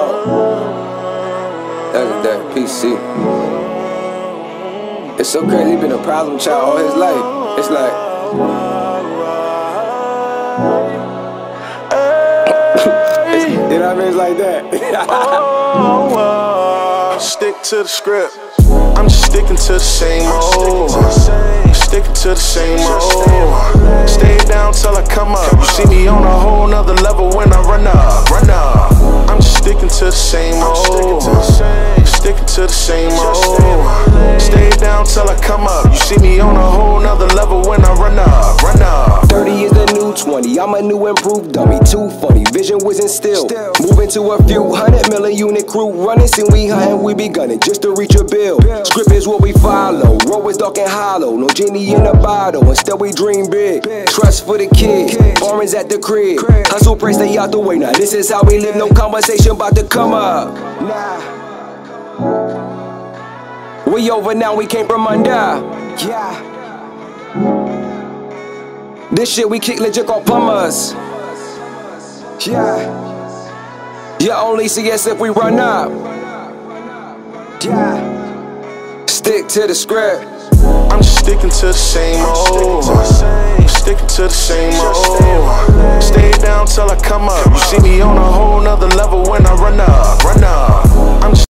That PC. It's so crazy, he been a problem child all his life. It's like you know what I mean? It's like that. Stick to the script. I'm just sticking to the same old. Sticking to the same old. Stay down till I come up. You see me on a whole nother level when I run up. I'm just sticking to the same old. Sticking to the same old. Stay down till I come up. You see me on a whole nother level when I run up. 30 is the new 20. I'm a new improved dummy. Too funny. Vision was instilled. Moving to a few 100 million unit crew. Running, see we hunting, we be gunning just to reach a bill. Script is what we follow. Road is dark and hollow. No genie in a bottle. Instead we dream big. Trust for the kids. Farmers at the crib. Hustle, pray, stay out the way. Now this is how we live. No conversation about to come up. We over now. We came from under. Yeah. This shit we kick legit called plumbers. Yeah. You only see us if we run up. Yeah. Stick to the script. I'm just sticking to the same old. Sticking to the same old. Stay down till I come up. You see me on a whole nother level when I run up.